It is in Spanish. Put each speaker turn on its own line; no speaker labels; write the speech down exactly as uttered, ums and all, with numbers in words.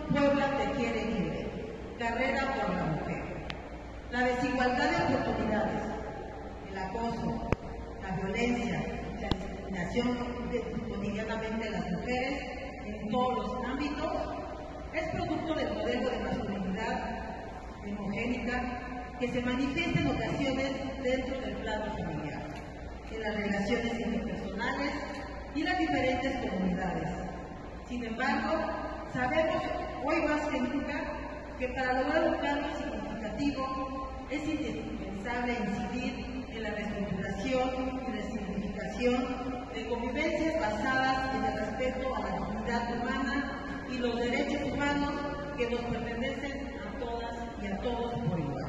Puebla te quiere libre. Carrera por la mujer. La desigualdad de oportunidades, el acoso, la violencia, la discriminación de, cotidianamente de las mujeres en todos los ámbitos es producto del modelo de masculinidad hemogénica que se manifiesta en ocasiones dentro del plano familiar, en las relaciones interpersonales y en las diferentes comunidades. Sin embargo, sabemos hoy más que nunca que para lograr un cambio significativo es indispensable incidir en la reestructuración y resignificación de convivencias basadas en el respeto a la dignidad humana y los derechos humanos que nos pertenecen a todas y a todos por igual.